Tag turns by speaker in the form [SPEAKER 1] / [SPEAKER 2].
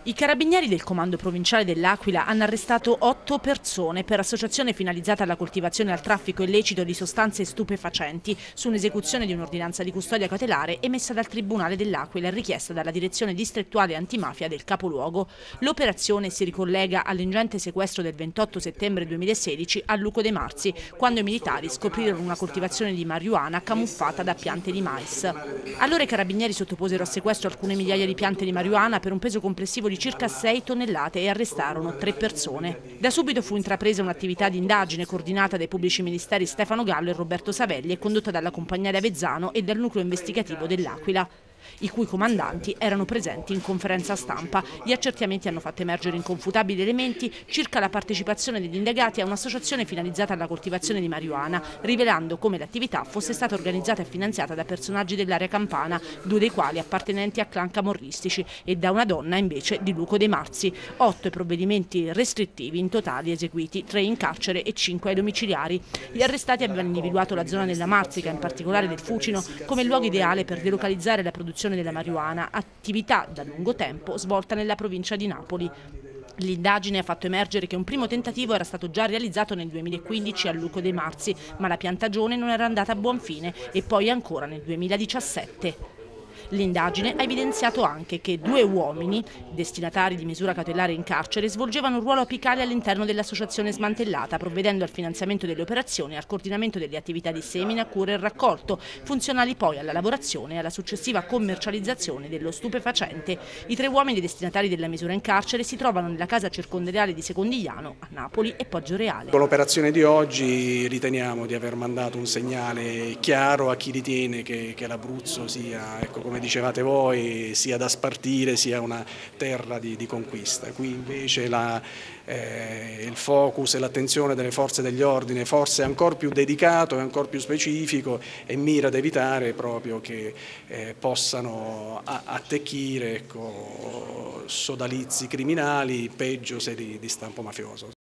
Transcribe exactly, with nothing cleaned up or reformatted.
[SPEAKER 1] I carabinieri del comando provinciale dell'Aquila hanno arrestato otto persone per associazione finalizzata alla coltivazione e al traffico illecito di sostanze stupefacenti su un'esecuzione di un'ordinanza di custodia cautelare emessa dal Tribunale dell'Aquila e richiesta dalla Direzione Distrettuale Antimafia del capoluogo. L'operazione si ricollega all'ingente sequestro del ventotto settembre duemilasedici a Luco de' Marzi, quando i militari scoprirono una coltivazione di marijuana camuffata da piante di mais. Allora i carabinieri sottoposero a sequestro alcune migliaia di piante di marijuana per un peso complessivo di circa sei tonnellate e arrestarono tre persone. Da subito fu intrapresa un'attività di indagine coordinata dai pubblici ministeri Stefano Gallo e Roberto Savelli e condotta dalla Compagnia di Avezzano e dal nucleo investigativo dell'Aquila, i cui comandanti erano presenti in conferenza stampa. Gli accertamenti hanno fatto emergere inconfutabili elementi circa la partecipazione degli indagati a un'associazione finalizzata alla coltivazione di marijuana, rivelando come l'attività fosse stata organizzata e finanziata da personaggi dell'area campana, due dei quali appartenenti a clan camorristici, e da una donna invece di Luco de' Marzi. Otto i provvedimenti restrittivi in totale eseguiti, tre in carcere e cinque ai domiciliari. Gli arrestati avevano individuato la zona della Marsica, in particolare del Fucino, come luogo ideale per delocalizzare la produzione della marijuana, attività da lungo tempo svolta nella provincia di Napoli. L'indagine ha fatto emergere che un primo tentativo era stato già realizzato nel duemilaquindici a Luco de' Marzi, ma la piantagione non era andata a buon fine, e poi ancora nel duemiladiciassette. L'indagine ha evidenziato anche che due uomini, destinatari di misura cautelare in carcere, svolgevano un ruolo apicale all'interno dell'associazione smantellata, provvedendo al finanziamento delle operazioni e al coordinamento delle attività di semina, cura e raccolto, funzionali poi alla lavorazione e alla successiva commercializzazione dello stupefacente. I tre uomini destinatari della misura in carcere si trovano nella casa circondariale di Secondigliano, a Napoli e Poggioreale.
[SPEAKER 2] Con l'operazione di oggi riteniamo di aver mandato un segnale chiaro a chi ritiene che, che l'Abruzzo sia, ecco, come dicevate voi, sia da spartire, sia una terra di, di conquista. Qui invece la, eh, il focus e l'attenzione delle forze dell'ordine forse è ancora più dedicato e ancora più specifico e mira ad evitare proprio che eh, possano attecchire, ecco, sodalizi criminali, peggio se di, di stampo mafioso.